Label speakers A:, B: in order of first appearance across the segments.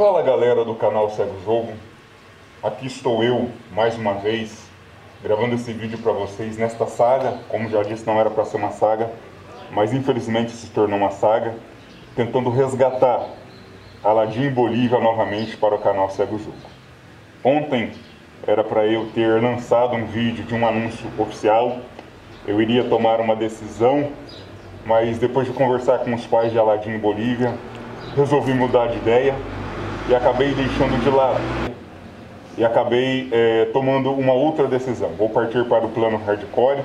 A: Fala galera do canal Segue o Jogo, aqui estou eu mais uma vez gravando esse vídeo para vocês nesta saga. Como já disse, não era para ser uma saga, mas infelizmente se tornou uma saga, tentando resgatar Aladim Bolívia novamente para o canal Segue o Jogo. Ontem era para eu ter lançado um vídeo de um anúncio oficial, eu iria tomar uma decisão, mas depois de conversar com os pais de Aladim Bolívia, resolvi mudar de ideia e acabei deixando de lado. E acabei tomando uma outra decisão. Vou partir para o plano hardcore.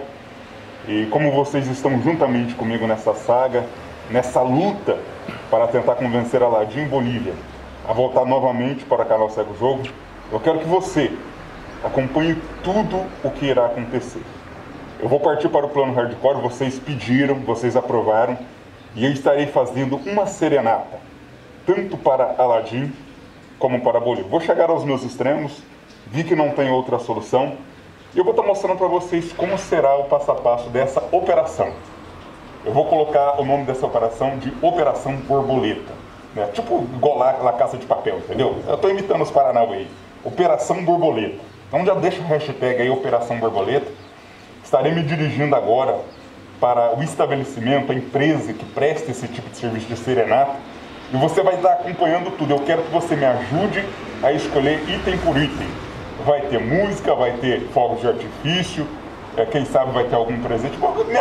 A: E como vocês estão juntamente comigo nessa saga, nessa luta para tentar convencer Aladim Bolívia a voltar novamente para o canal Segue o Jogo, eu quero que você acompanhe tudo o que irá acontecer. Eu vou partir para o plano hardcore, vocês pediram, vocês aprovaram, e eu estarei fazendo uma serenata, tanto para Aladim como para Bolívia. Vou chegar aos meus extremos, vi que não tem outra solução, e eu vou estar mostrando para vocês como será o passo a passo dessa operação. Eu vou colocar o nome dessa operação de Operação Borboleta, né? Tipo igual lá na Casa de Papel, entendeu? Eu estou imitando os Paranauê aí. Operação Borboleta. Então já deixa o hashtag aí, Operação Borboleta. Estarei me dirigindo agora para o estabelecimento, a empresa que presta esse tipo de serviço de serenata, e você vai estar acompanhando tudo. Eu quero que você me ajude a escolher item por item. Vai ter música, vai ter fogos de artifício, quem sabe vai ter algum presente.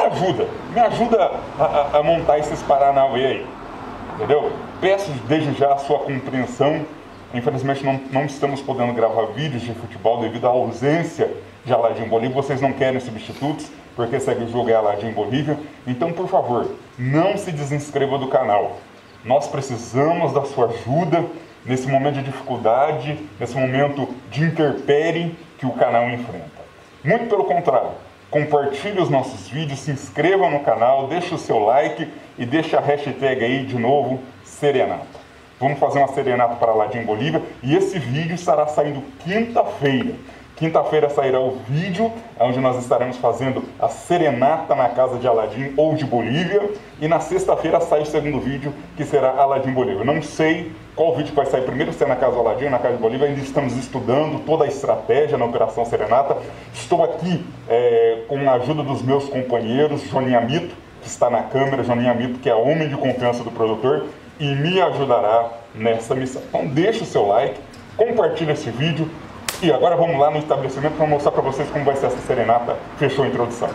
A: Me ajuda a montar esses Paranauê aí, entendeu? Peço desde já a sua compreensão. Infelizmente não estamos podendo gravar vídeos de futebol devido à ausência de Aladim Bolívia. Vocês não querem substitutos, porque Segue o Jogo é Aladim Bolívia. Então, por favor, não se desinscreva do canal. Nós precisamos da sua ajuda nesse momento de dificuldade, nesse momento de intempérie que o canal enfrenta. Muito pelo contrário, compartilhe os nossos vídeos, se inscreva no canal, deixe o seu like e deixe a hashtag aí de novo, serenata. Vamos fazer uma serenata para Aladim Bolívia e esse vídeo estará saindo quinta-feira. Quinta-feira sairá o vídeo onde nós estaremos fazendo a serenata na casa de Aladim ou de Bolívia. E na sexta-feira sai o segundo vídeo, que será Aladim Bolívia. Não sei qual vídeo vai sair primeiro, se é na casa do Aladim ou na casa de Bolívia. Ainda estamos estudando toda a estratégia na Operação Serenata. Estou aqui com a ajuda dos meus companheiros, Joninha Mito, que está na câmera, Joninha Mito, que é homem de confiança do produtor, e me ajudará nessa missão. Então deixa o seu like, compartilha esse vídeo. E agora vamos lá no estabelecimento para mostrar para vocês como vai ser essa serenata. Fechou a introdução.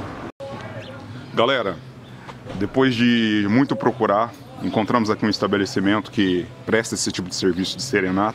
A: Galera, depois de muito procurar, encontramos aqui um estabelecimento que presta esse tipo de serviço de serenata.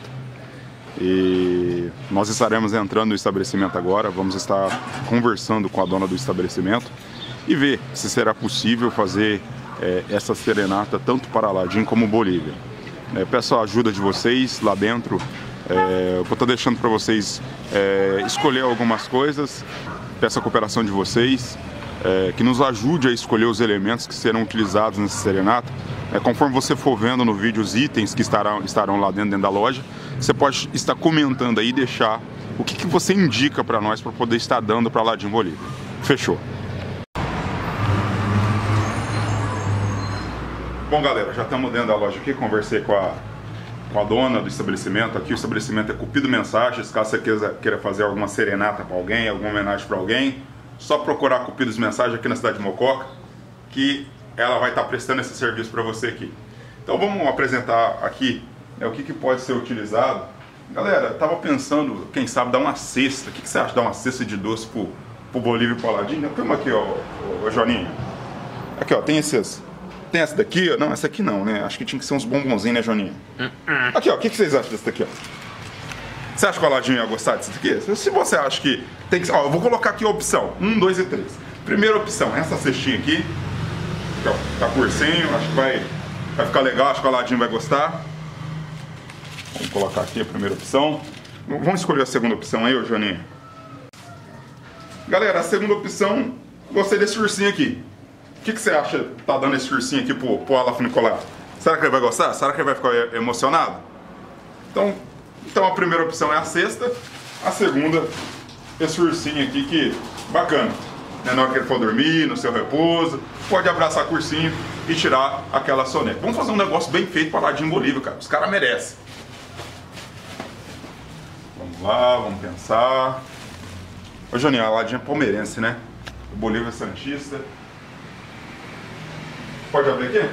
A: E nós estaremos entrando no estabelecimento agora, vamos estar conversando com a dona do estabelecimento e ver se será possível fazer essa serenata tanto para Aladim como Bolívia. Peço a ajuda de vocês lá dentro. Eu vou estar deixando para vocês escolher algumas coisas, peço a cooperação de vocês, que nos ajude a escolher os elementos que serão utilizados nessa serenata. Conforme você for vendo no vídeo os itens que estarão lá dentro da loja, você pode estar comentando aí e deixar o que você indica para nós para poder estar dando para Aladim Bolívia. Fechou? Bom galera, já estamos dentro da loja aqui, conversei com a dona do estabelecimento. Aqui o estabelecimento é Cupido Mensagens. Caso você queira fazer alguma serenata para alguém, alguma homenagem para alguém, só procurar Cupido Mensagens aqui na cidade de Mococa, que ela vai estar prestando esse serviço para você aqui. Então vamos apresentar aqui o que pode ser utilizado. Galera, eu tava pensando, quem sabe, dar uma cesta. O que você acha de dar uma cesta de doce pro Bolívia e pro Aladim? Toma aqui, ó, Joninha. Aqui, ó, tem esses. Tem essa daqui, não, essa aqui não, né? Acho que tinha que ser uns bombonzinhos, né, Joninha? Aqui, ó, o que vocês acham desse daqui, ó? Você acha que o Aladim ia gostar disso daqui? Se você acha que tem que... Ó, eu vou colocar aqui a opção 1, 2 e 3. Primeira opção, essa cestinha aqui. Ó, tá cursinho, acho que vai ficar legal, acho que o Aladim vai gostar. Vamos colocar aqui a primeira opção. Vamos escolher a segunda opção aí, ô Joninha. Galera, a segunda opção, gostei desse ursinho aqui. O que você acha tá dando esse ursinho aqui pro Olaf Nicolau? Será que ele vai gostar? Será que ele vai ficar emocionado? Então a primeira opção é a cesta. A segunda, esse ursinho aqui que bacana. Na hora que ele for dormir, no seu repouso, pode abraçar com o ursinho e tirar aquela soneca. Vamos fazer um negócio bem feito para Aladim Bolívia, cara. Os caras merecem. Vamos lá, vamos pensar. Ô, Joninho, a Aladim é palmeirense, né? O Bolívia é santista. Pode abrir aqui?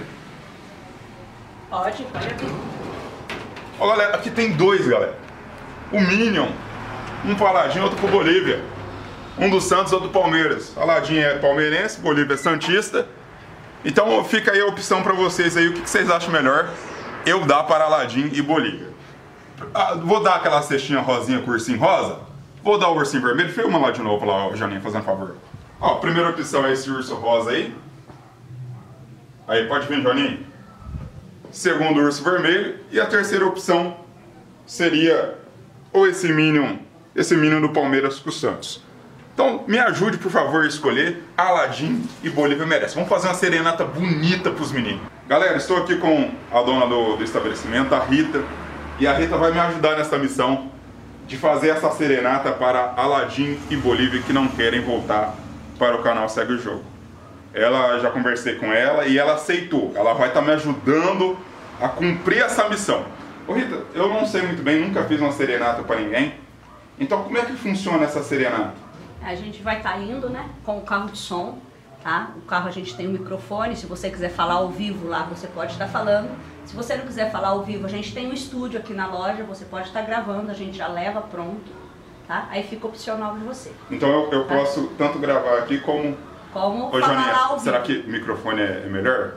B: Pode abrir.
A: Ó, galera, aqui tem dois, galera. O Minion. Um pro Aladim, outro pro Bolívia. Um do Santos, outro do Palmeiras. Aladim é palmeirense, Bolívia é santista. Então fica aí a opção pra vocês aí. O que vocês acham melhor eu dar para Aladim e Bolívia? Vou dar aquela cestinha rosinha com o ursinho rosa. Vou dar o ursinho vermelho. Filma lá de novo, lá, ó, Janinha, fazendo favor. Ó, a primeira opção é esse urso rosa aí. Aí, pode vir, Joninho. Segundo, o urso vermelho. E a terceira opção seria ou esse Minion do Palmeiras com o Santos. Então, me ajude, por favor, a escolher. Aladim e Bolívia merece. Vamos fazer uma serenata bonita pros meninos. Galera, estou aqui com a dona do estabelecimento, a Rita. E a Rita vai me ajudar nessa missão de fazer essa serenata para Aladim e Bolívia que não querem voltar para o canal Segue o Jogo. Ela, já conversei com ela e ela aceitou. Ela vai estar me ajudando a cumprir essa missão. Ô Rita, eu não sei muito bem, nunca fiz uma serenata para ninguém. Então como é que funciona essa serenata?
B: A gente vai estar indo, né, com o carro de som, tá? O carro a gente tem um microfone, se você quiser falar ao vivo lá, você pode estar falando. Se você não quiser falar ao vivo, a gente tem um estúdio aqui na loja, você pode estar gravando, a gente já leva pronto, tá? Aí fica opcional de você.
A: Então eu posso tanto gravar aqui como
B: falar
A: Joninha,
B: lá ao vivo.
A: será que o microfone é melhor?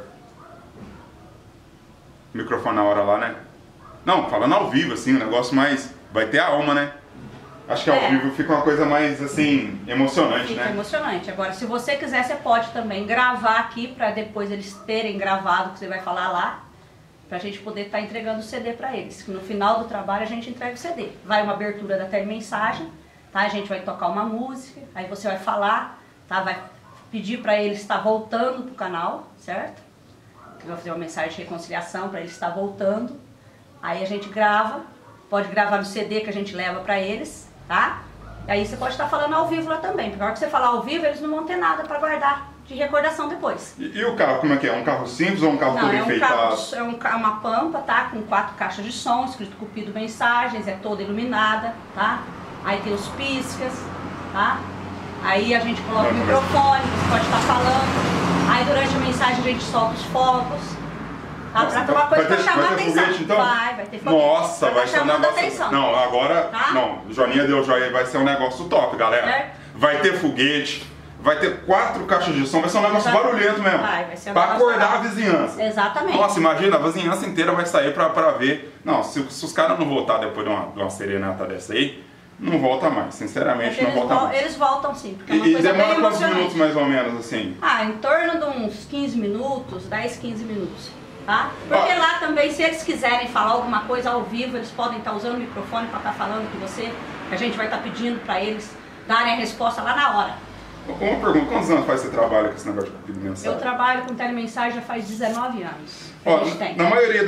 A: O microfone na hora lá, né? Não, falando ao vivo, assim, o negócio mais... Vai ter a alma, né? Acho que ao vivo fica uma coisa mais, assim, emocionante,
B: fica
A: né?
B: Emocionante. Agora, se você quiser, você pode também gravar aqui, pra depois eles terem gravado o que você vai falar lá, pra gente poder estar entregando o CD pra eles. Que no final do trabalho a gente entrega o CD. Vai uma abertura da telemensagem, tá? A gente vai tocar uma música, aí você vai falar, tá? Vai pedir pra eles estar voltando pro canal, certo? Vai fazer uma mensagem de reconciliação pra eles estar voltando. Aí a gente grava, pode gravar no CD que a gente leva pra eles, tá? E aí você pode estar falando ao vivo lá também, porque na hora que você falar ao vivo, eles não vão ter nada pra guardar de recordação depois.
A: E o carro, como é que é? Um carro simples ou um carro todo enfeitado?
B: É uma Pampa, tá? Com 4 caixas de som, escrito Cupido Mensagens, é toda iluminada, tá? Aí tem os piscas, tá? Aí a gente coloca o microfone, você pode estar falando. Aí durante a mensagem a gente solta os fogos. Tá? Pra ter uma coisa pra chamar a atenção.
A: Foguete, então?
B: Vai ter foguete.
A: Nossa, vai ser um negócio...
B: Atenção.
A: Não, agora...
B: Tá?
A: Não, Joninha deu joia, vai ser um negócio top, galera.
B: É.
A: Vai ter foguete, vai ter 4 caixas de som, vai ser um negócio barulhento mesmo.
B: Vai ser um
A: pra
B: negócio
A: acordar
B: barulhento.
A: a vizinhança.
B: Exatamente.
A: Nossa, imagina, a vizinhança inteira vai sair pra ver. Não, se os caras não voltar depois de uma serenata dessa aí, não volta mais, sinceramente não volta mais.
B: Eles voltam sim, porque é uma
A: E
B: coisa
A: demora
B: bem
A: quantos
B: emocionante.
A: minutos mais ou menos assim?
B: Em torno de uns 15 minutos, 10, 15 minutos. Tá? Porque lá também, se eles quiserem falar alguma coisa ao vivo, eles podem estar usando o microfone para estar falando com você, que a gente vai estar pedindo para eles darem a resposta lá na hora.
A: Uma pergunta, quantos anos faz você trabalha com esse negócio de cupido mensagem?
B: Eu trabalho com telemensagem já faz 19 anos.
A: Na maioria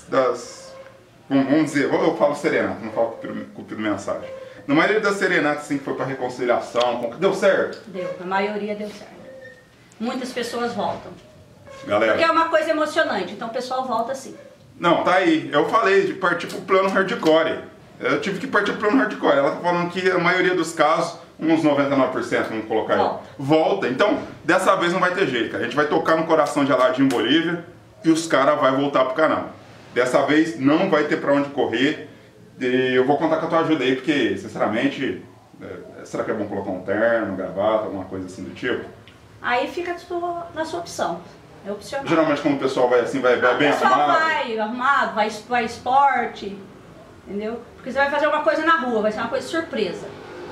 A: das vamos dizer, eu falo serenata, não falo cupido mensagem. Na maioria das serenatas assim, que foi para reconciliação, deu certo?
B: Deu, na maioria deu certo. Muitas pessoas voltam.
A: Galera.
B: Porque é uma coisa emocionante, então o pessoal volta assim.
A: Não, tá aí. Eu falei de partir pro plano hardcore. Eu tive que partir pro plano hardcore. Ela tá falando que a maioria dos casos, uns 99%, vamos colocar aí, volta. Então, dessa vez não vai ter jeito, cara. A gente vai tocar no coração de Aladim Bolívia e os caras vão voltar pro canal. Dessa vez não vai ter pra onde correr. E eu vou contar com a tua ajuda aí, porque, sinceramente, será que é bom colocar um terno, gravata, alguma coisa assim do tipo?
B: Aí fica na sua opção. É opcional.
A: Geralmente quando o pessoal vai assim, vai bem arrumado. O pessoal
B: vai arrumado, vai esporte, entendeu? Porque você vai fazer uma coisa na rua, vai ser uma coisa surpresa.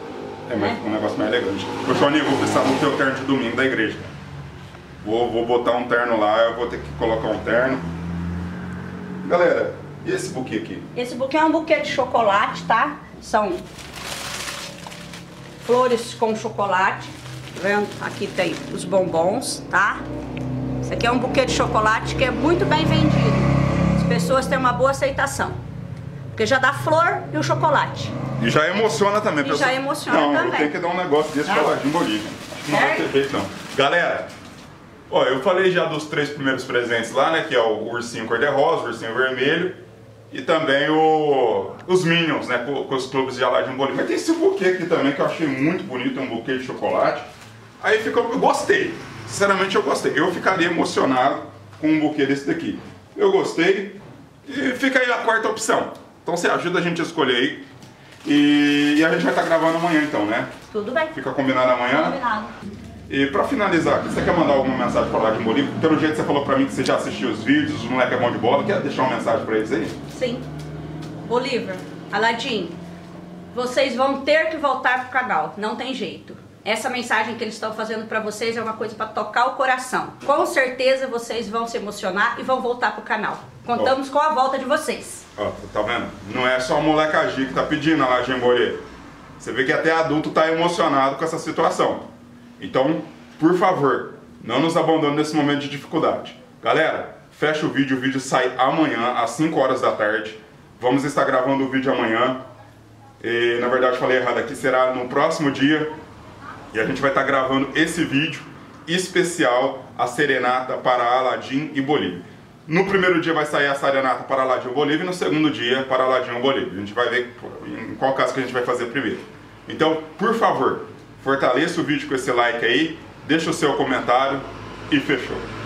A: Mas fica um negócio mais elegante. Eu falei, vou precisar do teu terno de domingo da igreja. Vou botar um terno lá, eu vou ter que colocar um terno. Galera, e esse buquê aqui?
B: Esse buquê é um buquê de chocolate, tá? São flores com chocolate. Tá vendo? Aqui tem os bombons, tá? Esse aqui é um buquê de chocolate que é muito bem vendido. As pessoas têm uma boa aceitação. Porque já dá flor e o chocolate.
A: E já emociona também.
B: E já emociona também.
A: Não, tem que dar um negócio desse pra Aladim Bolívia. Acho que não vai ter jeito não. Galera, ó, eu falei já dos 3 primeiros presentes lá, né? Que é o ursinho cor-de-rosa, o ursinho vermelho e também os Minions, né, com os clubes de Aladim Bolívia. Mas tem esse buquê aqui também que eu achei muito bonito, é um buquê de chocolate. Aí eu gostei, sinceramente eu gostei. Eu ficaria emocionado com um buquê desse daqui. Eu gostei e fica aí a quarta opção. Então você ajuda a gente a escolher aí. E a gente vai estar gravando amanhã então, né?
B: Tudo bem.
A: Fica combinado amanhã?
B: Combinado.
A: E pra finalizar, você quer mandar alguma mensagem para o Aladim Bolívia? Pelo jeito que você falou pra mim que você já assistiu os vídeos, o moleque é bom de bola, quer deixar uma mensagem pra eles aí?
B: Sim. Bolívia, Aladim, vocês vão ter que voltar pro canal, não tem jeito. Essa mensagem que eles estão fazendo pra vocês é uma coisa pra tocar o coração. Com certeza vocês vão se emocionar e vão voltar pro canal. Contamos com a volta de vocês.
A: Ó, tá vendo? Não é só o moleque agir que tá pedindo a Aladim Bolívia. Você vê que até adulto tá emocionado com essa situação. Então, por favor, não nos abandone nesse momento de dificuldade. Galera, fecha o vídeo sai amanhã às 5 horas da tarde. Vamos estar gravando o vídeo amanhã. E, na verdade, falei errado aqui, será no próximo dia. E a gente vai estar gravando esse vídeo especial, a serenata para Aladim e Bolívia. No primeiro dia vai sair a serenata para Aladim e Bolívia e no segundo dia para Aladim e Bolívia. A gente vai ver em qual caso que a gente vai fazer primeiro. Então, por favor, fortaleça o vídeo com esse like aí, deixa o seu comentário e fechou.